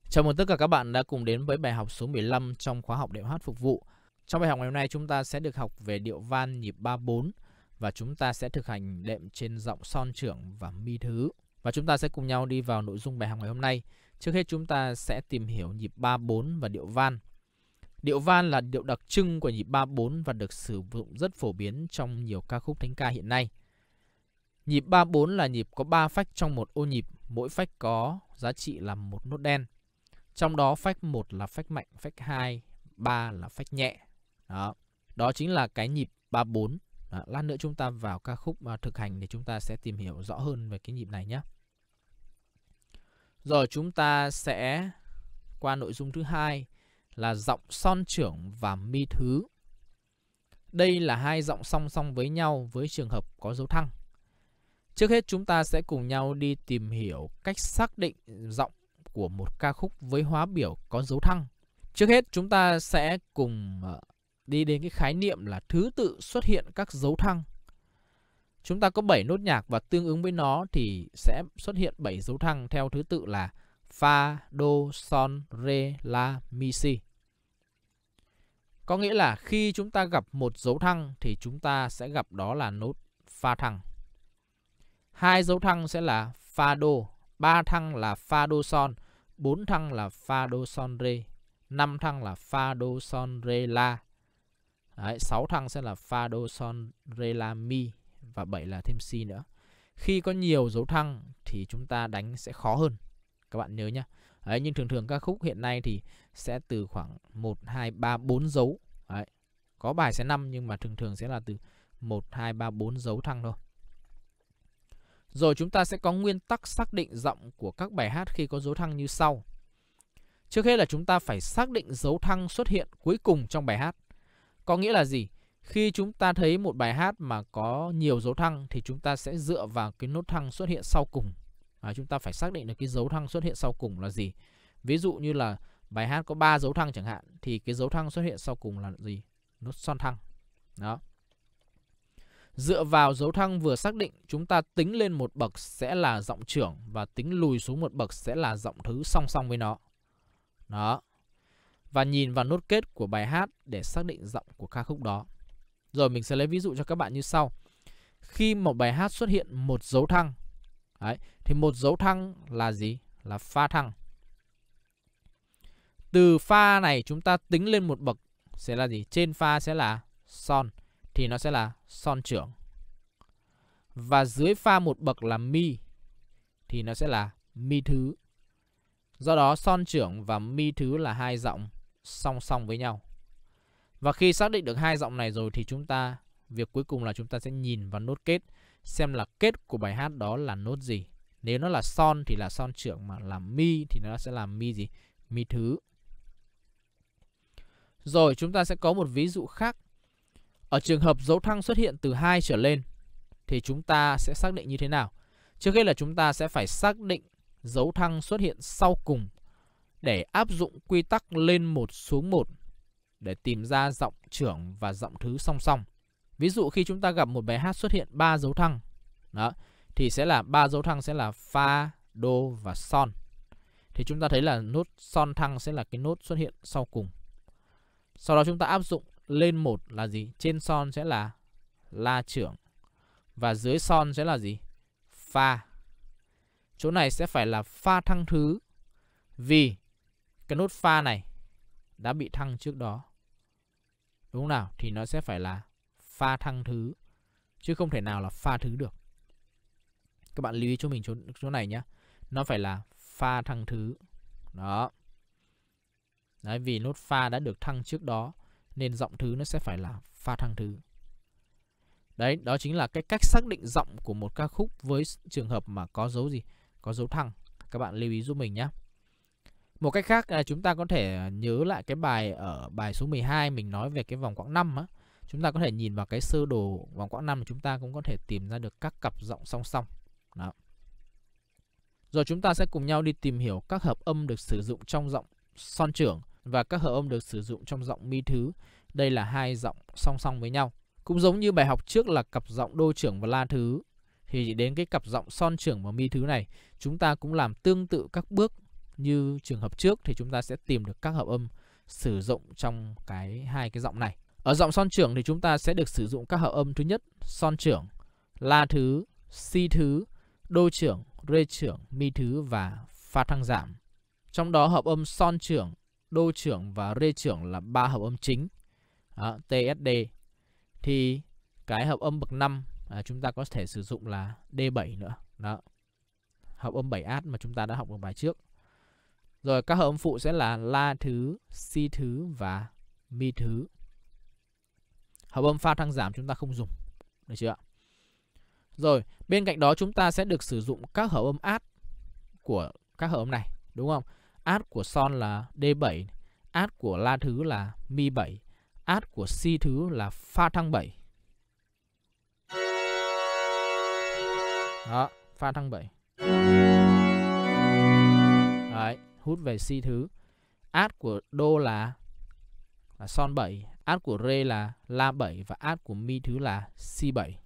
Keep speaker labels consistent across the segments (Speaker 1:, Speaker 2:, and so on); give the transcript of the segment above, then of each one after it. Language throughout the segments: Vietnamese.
Speaker 1: Chào mừng tất cả các bạn đã cùng đến với bài học số 15 trong khóa học điệu hát phục vụ. Trong bài học ngày hôm nay chúng ta sẽ được học về điệu van nhịp 3/4 và chúng ta sẽ thực hành đệm trên giọng son trưởng và mi thứ. Và chúng ta sẽ cùng nhau đi vào nội dung bài học ngày hôm nay. Trước hết chúng ta sẽ tìm hiểu nhịp 3/4 và điệu van. Điệu van là điệu đặc trưng của nhịp 3/4 và được sử dụng rất phổ biến trong nhiều ca khúc thánh ca hiện nay. Nhịp 3/4 là nhịp có 3 phách trong một ô nhịp, mỗi phách có giá trị là một nốt đen. Trong đó phách 1 là phách mạnh, phách 2, 3 là phách nhẹ. Đó chính là cái nhịp 3/4. Lát nữa chúng ta vào ca khúc thực hành để chúng ta sẽ tìm hiểu rõ hơn về cái nhịp này nhé. Rồi chúng ta sẽ qua nội dung thứ hai là giọng son trưởng và mi thứ. Đây là hai giọng song song với nhau với trường hợp có dấu thăng. Trước hết chúng ta sẽ cùng nhau đi tìm hiểu cách xác định giọng của một ca khúc với hóa biểu có dấu thăng. Trước hết chúng ta sẽ cùng đi đến cái khái niệm là thứ tự xuất hiện các dấu thăng. Chúng ta có 7 nốt nhạc và tương ứng với nó thì sẽ xuất hiện 7 dấu thăng theo thứ tự là Fa, Do, Son, Re, La, Mi, Si. Có nghĩa là khi chúng ta gặp một dấu thăng thì chúng ta sẽ gặp đó là nốt Fa thăng. 2 dấu thăng sẽ là Fa Do, 3 thăng là Fa Do Son, 4 thăng là Fa Do Son Re, 5 thăng là Fa Do Son Re La. 6 thăng sẽ là Fa Do Son Re La Mi và 7 là thêm Si nữa. Khi có nhiều dấu thăng thì chúng ta đánh sẽ khó hơn. Các bạn nhớ nhé. Nhưng thường các khúc hiện nay thì sẽ từ khoảng 1, 2, 3, 4 dấu. Có bài sẽ 5 nhưng mà thường sẽ là từ 1, 2, 3, 4 dấu thăng thôi. Rồi chúng ta sẽ có nguyên tắc xác định giọng của các bài hát khi có dấu thăng như sau. Trước hết là chúng ta phải xác định dấu thăng xuất hiện cuối cùng trong bài hát. Có nghĩa là gì? Khi chúng ta thấy một bài hát mà có nhiều dấu thăng thì chúng ta sẽ dựa vào cái nốt thăng xuất hiện sau cùng. Chúng ta phải xác định được cái dấu thăng xuất hiện sau cùng là gì. Ví dụ như là bài hát có 3 dấu thăng chẳng hạn thì cái dấu thăng xuất hiện sau cùng là gì? Nốt son thăng. Đó. Dựa vào dấu thăng vừa xác định, chúng ta tính lên một bậc sẽ là giọng trưởng và tính lùi xuống một bậc sẽ là giọng thứ song song với nó. Đó. Và nhìn vào nốt kết của bài hát để xác định giọng của ca khúc đó. Rồi mình sẽ lấy ví dụ cho các bạn như sau. Khi một bài hát xuất hiện một dấu thăng, thì một dấu thăng là gì? Là Fa thăng. Từ Fa này chúng ta tính lên một bậc sẽ là gì? Trên Fa sẽ là Son thì nó sẽ là son trưởng. Và dưới Fa một bậc là Mi thì nó sẽ là mi thứ. Do đó son trưởng và mi thứ là hai giọng song song với nhau. Và khi xác định được hai giọng này rồi thì việc cuối cùng là chúng ta sẽ nhìn vào nốt kết xem là kết của bài hát đó là nốt gì. Nếu nó là son thì là son trưởng, mà là mi thì nó sẽ là mi gì? Mi thứ. Rồi chúng ta sẽ có một ví dụ khác. Ở trường hợp dấu thăng xuất hiện từ 2 trở lên thì chúng ta sẽ xác định như thế nào? Trước hết là chúng ta sẽ phải xác định dấu thăng xuất hiện sau cùng để áp dụng quy tắc lên 1 xuống 1 để tìm ra giọng trưởng và giọng thứ song song. Ví dụ khi chúng ta gặp một bài hát xuất hiện 3 dấu thăng, thì sẽ là 3 dấu thăng sẽ là Fa, Do và Son. Thì chúng ta thấy là nốt son thăng sẽ là cái nốt xuất hiện sau cùng. Sau đó chúng ta áp dụng lên 1 là gì? Trên son sẽ là La trưởng và dưới son sẽ là gì? Fa. Chỗ này sẽ phải là Fa thăng thứ vì cái nốt Fa này đã bị thăng trước đó. Đúng không nào? Thì nó sẽ phải là Fa thăng thứ chứ không thể nào là Fa thứ được. Các bạn lưu ý cho mình chỗ này nhé. Nó phải là Fa thăng thứ. Đó. Đấy, vì nốt Fa đã được thăng trước đó nên giọng thứ nó sẽ phải là Fa thăng thứ. Đấy, đó chính là cái cách xác định giọng của một ca khúc với trường hợp mà có dấu gì? Có dấu thăng. Các bạn lưu ý giúp mình nhé. Một cách khác là chúng ta có thể nhớ lại cái bài ở bài số 12 mình nói về cái vòng quãng 5 á. Chúng ta có thể nhìn vào cái sơ đồ vòng quãng 5 chúng ta cũng có thể tìm ra được các cặp giọng song song. Đó. Rồi chúng ta sẽ cùng nhau đi tìm hiểu các hợp âm được sử dụng trong giọng son trưởng và các hợp âm được sử dụng trong giọng mi thứ. Đây là hai giọng song song với nhau. Cũng giống như bài học trước là cặp giọng đô trưởng và la thứ, thì đến cái cặp giọng son trưởng và mi thứ này, chúng ta cũng làm tương tự các bước như trường hợp trước thì chúng ta sẽ tìm được các hợp âm sử dụng trong hai cái giọng này. Ở giọng son trưởng thì chúng ta sẽ được sử dụng các hợp âm thứ nhất son trưởng, la thứ, si thứ, đô trưởng, rê trưởng, mi thứ và fa thăng giảm. Trong đó hợp âm son trưởng, đô trưởng và rê trưởng là 3 hợp âm chính. Đó, T, S, D. Thì cái hợp âm bậc 5 chúng ta có thể sử dụng là D7 nữa. Đó. Hợp âm 7 át mà chúng ta đã học ở bài trước. Rồi các hợp âm phụ sẽ là la thứ, si thứ và mi thứ. Hợp âm fa thăng giảm chúng ta không dùng. Được chưa ạ? Rồi, bên cạnh đó chúng ta sẽ được sử dụng các hợp âm át của các hợp âm này, đúng không? Át của son là D7, át của la thứ là mi 7, át của si thứ là fa thăng 7. Đó, fa thăng 7. Đấy, hút về si thứ. Át của đô là son 7, át của rê là la 7 và át của mi thứ là si 7.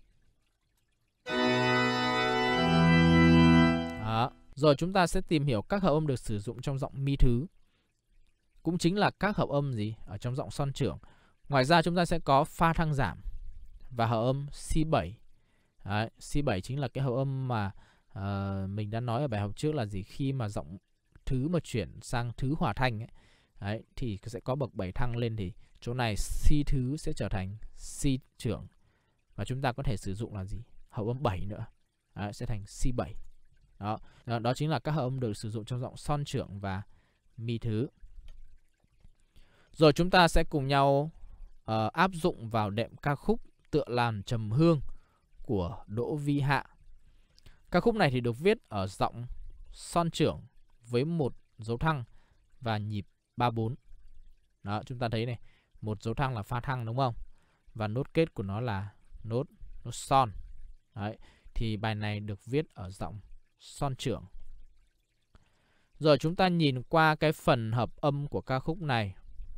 Speaker 1: Đó. Rồi chúng ta sẽ tìm hiểu các hợp âm được sử dụng trong giọng mi thứ. Cũng chính là các hợp âm gì ở trong giọng son trưởng. Ngoài ra chúng ta sẽ có fa thăng giảm và hợp âm si 7. Đấy, si 7 chính là cái hợp âm mà mình đã nói ở bài học trước là gì, khi mà giọng thứ mà chuyển sang thứ hòa thanh ấy, đấy, thì sẽ có bậc 7 thăng lên, thì chỗ này si thứ sẽ trở thành si trưởng. Và chúng ta có thể sử dụng là gì? Hợp âm 7 nữa. Đấy, sẽ thành si 7. Đó chính là các hợp âm được sử dụng trong giọng son trưởng và mi thứ. Rồi chúng ta sẽ cùng nhau áp dụng vào đệm ca khúc Tựa Làn Trầm Hương của Đỗ Vi Hạ. Ca khúc này thì được viết ở giọng son trưởng với một dấu thăng và nhịp 3/4. Đó, chúng ta thấy này, một dấu thăng là fa thăng đúng không? Và nốt kết của nó là nốt son. Đấy, thì bài này được viết ở giọng son trưởng. Rồi chúng ta nhìn qua cái phần hợp âm của ca khúc này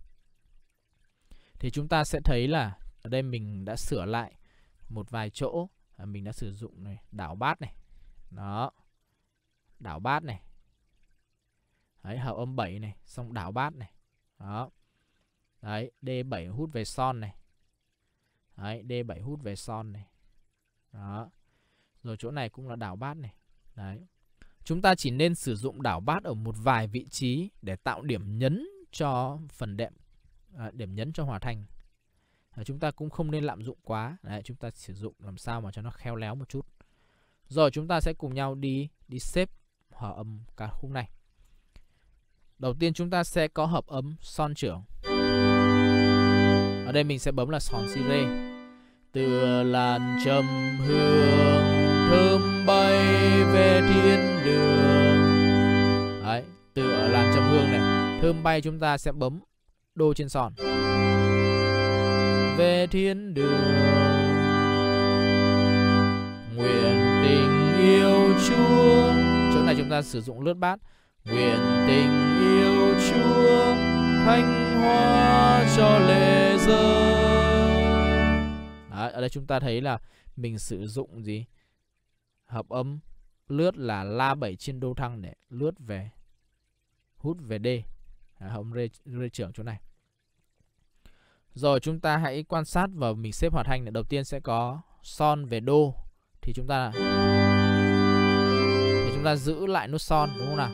Speaker 1: thì chúng ta sẽ thấy là ở đây mình đã sửa lại một vài chỗ. Mình đã sử dụng này, đảo bát này. Đó. Đảo bát này. Đấy, hợp âm 7 này, xong đảo bát này. Đó. Đấy, D7 hút về son này. Đấy, D7 hút về son này. Đó. Rồi chỗ này cũng là đảo bát này. Đấy. Chúng ta chỉ nên sử dụng đảo bát ở một vài vị trí để tạo điểm nhấn cho phần đệm, điểm nhấn cho hòa thanh. Chúng ta cũng không nên lạm dụng quá. Đấy, chúng ta sử dụng làm sao mà cho nó khéo léo một chút. Rồi chúng ta sẽ cùng nhau đi xếp hợp âm ca khúc này. Đầu tiên chúng ta sẽ có hợp âm son trưởng. Ở đây mình sẽ bấm là son si rê. Tựa làn trầm hương thơm bay về thiên đường. Đấy, tựa làn trầm hương này, thơm bay chúng ta sẽ bấm đô trên son. Về thiên đường, nguyện tình yêu Chúa. Chỗ này chúng ta sử dụng lướt bát. Nguyện tình yêu Chúa thanh hóa cho lệ rơi. Đấy, ở đây chúng ta thấy là mình sử dụng gì? Hợp âm lướt là la 7 trên đô thăng để lướt về, hút về D. Hợp âm rê trưởng chỗ này. Rồi chúng ta hãy quan sát và mình xếp hòa thanh này. Đầu tiên sẽ có son về đô, thì chúng ta giữ lại nốt son đúng không nào?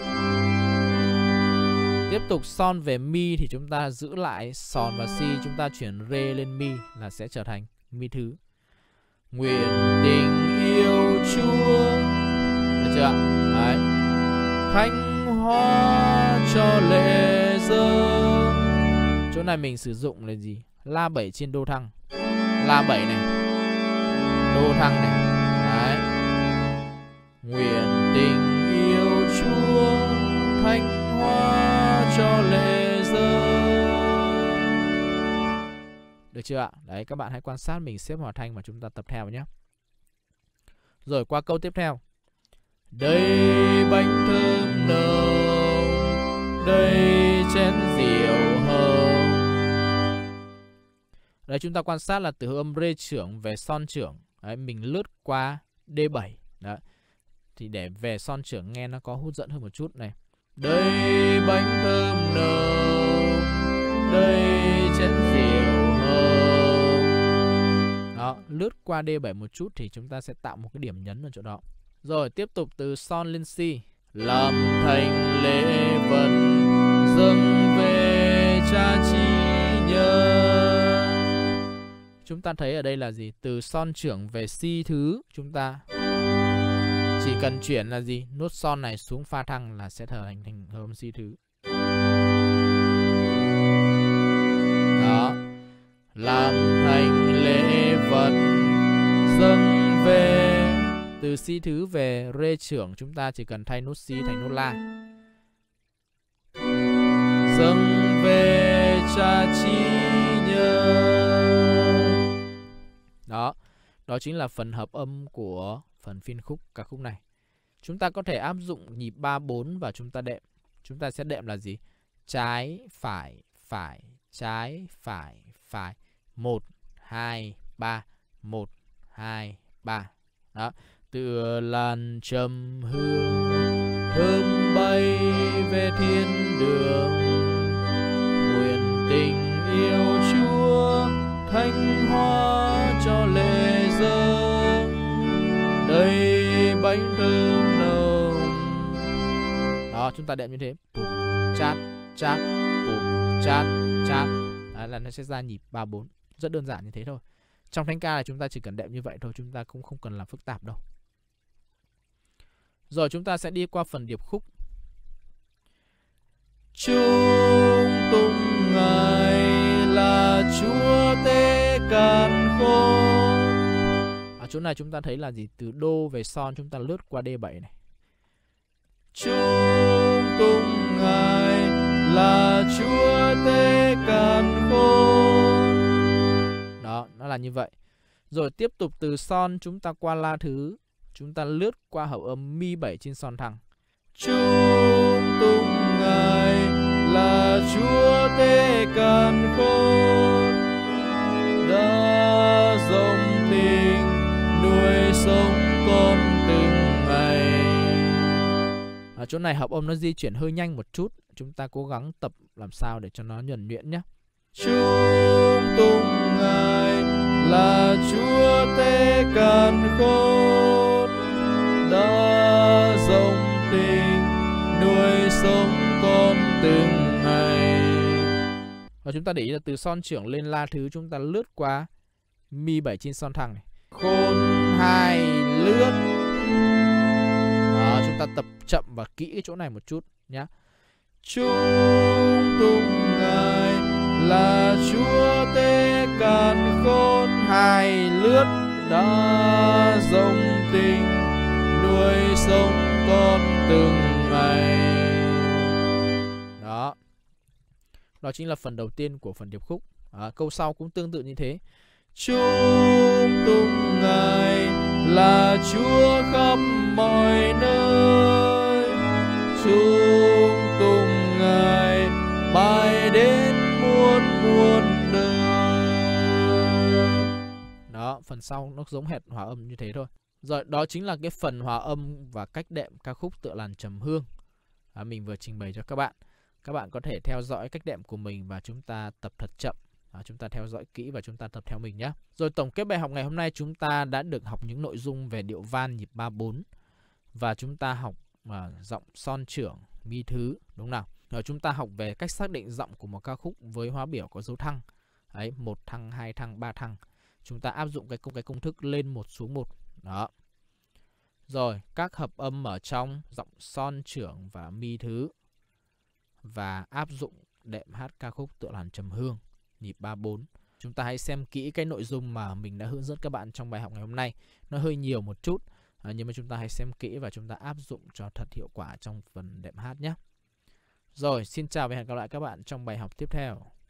Speaker 1: Tiếp tục son về mi thì chúng ta giữ lại son và si, chúng ta chuyển rê lên mi là sẽ trở thành mi thứ. Nguyện tình yêu Chúa, được chưa? Đấy. Thanh hóa cho lệ rơi. Chỗ này mình sử dụng là gì? La 7 trên đô thăng. La 7 này, đô thăng này. Đấy. Nguyện tình yêu Chúa thanh hóa cho lệ rơi. Được chưa ạ? Đấy, các bạn hãy quan sát mình xếp hòa thanh mà chúng ta tập theo nhé. Rồi qua câu tiếp theo. Đây bánh thơm nồng, đây chén rượu hồng. Đấy, chúng ta quan sát là từ âm rê trưởng về son trưởng. Đấy, mình lướt qua D7. Đấy. Thì để về son trưởng nghe nó có hút dẫn hơn một chút này. Đây bánh thơm nồng, đây chén rượu hồng. Đó, lướt qua D7 một chút thì chúng ta sẽ tạo một cái điểm nhấn ở chỗ đó. Rồi tiếp tục từ son lên si. Làm thành lễ vật dâng về cha chi nhớ. Chúng ta thấy ở đây là gì? Từ son trưởng về si thứ, chúng ta chỉ cần chuyển là gì? Nốt son này xuống pha thăng là sẽ trở thành hợp âm si thứ. Đó. Làm thành lễ vật dâng về. Từ si thứ về rê trưởng, chúng ta chỉ cần thay nốt si thành nốt la. Dâng về cha chi nhớ. Đó, đó chính là phần hợp âm của phần phiên khúc ca khúc này. Chúng ta có thể áp dụng nhịp 3-4 và chúng ta đệm. Chúng ta sẽ đệm là gì? Trái, phải, phải, trái, phải, phải. 1, 2, 3, 1, 2, 3. Đó. Tựa làn trầm hương thơm bay về thiên đường, nguyện tình yêu Chúa thanh hóa cho lễ dâng. Đây bánh thơm nồng. Đó, chúng ta đệm như thế. Bụm, chát, chát, bụm, chát, chát. Đó là nó sẽ ra nhịp 3-4. Rất đơn giản như thế thôi. Trong thánh ca là chúng ta chỉ cần đệm như vậy thôi, chúng ta cũng không cần làm phức tạp đâu. Rồi chúng ta sẽ đi qua phần điệp khúc. Chúng tung Ngài là Chúa Tế Càn Khôn. Ở chỗ này chúng ta thấy là gì? Từ đô về son chúng ta lướt qua D7 này. Chúng tung Ngài là Chúa Tế Càn Khôn. Đó, nó là như vậy. Rồi tiếp tục từ son chúng ta qua la thứ, chúng ta lướt qua hợp âm mi 7 trên son thăng. Chúng tung Ngài là Chúa Tế Càn Khôn, đã dòng tình nuôi sống con từng ngày. Ở chỗ này hợp âm nó di chuyển hơi nhanh một chút, chúng ta cố gắng tập làm sao để cho nó nhuần nhuyễn nhé. Chúng tung Ngài là Chúa Tế Càn Khôn, đã dòng tình nuôi sống con từng ngày. Và chúng ta để ý là từ son trưởng lên la thứ chúng ta lướt qua mi 7 trên son thăng này. Khôn 2 lướt. Đó, chúng ta tập chậm và kỹ cái chỗ này một chút nhé. Chúng tung Ngài là Chúa Tế Càn Khôn, 2 lướt, đã dòng tình nuôi sống con từng ngày. Đó. Đó chính là phần đầu tiên của phần điệp khúc. Câu sau cũng tương tự như thế. Chúng tung Ngài là Chúa khắp mọi nơi, chúng tung Ngài mãi đến muôn muôn đời. Đó, phần sau nó giống hệt hòa âm như thế thôi. Rồi, đó chính là cái phần hòa âm và cách đệm ca khúc Tựa Làn Trầm Hương mình vừa trình bày cho các bạn. Các bạn có thể theo dõi cách đệm của mình và chúng ta tập thật chậm. Chúng ta theo dõi kỹ và chúng ta tập theo mình nhé. Rồi, tổng kết bài học ngày hôm nay chúng ta đã được học những nội dung về điệu van nhịp 3-4 và chúng ta học giọng son trưởng mi thứ, đúng nào? Rồi chúng ta học về cách xác định giọng của một ca khúc với hóa biểu có dấu thăng. Đấy, 1 thăng, 2 thăng, 3 thăng. Chúng ta áp dụng cái công thức lên 1 xuống 1. Đó. Rồi, các hợp âm ở trong giọng son trưởng và mi thứ và áp dụng đệm hát ca khúc Tựa Làn Trầm Hương nhịp 3-4. Chúng ta hãy xem kỹ cái nội dung mà mình đã hướng dẫn các bạn trong bài học ngày hôm nay. Nó hơi nhiều một chút, nhưng mà chúng ta hãy xem kỹ và chúng ta áp dụng cho thật hiệu quả trong phần đệm hát nhé. Rồi, xin chào và hẹn gặp lại các bạn trong bài học tiếp theo.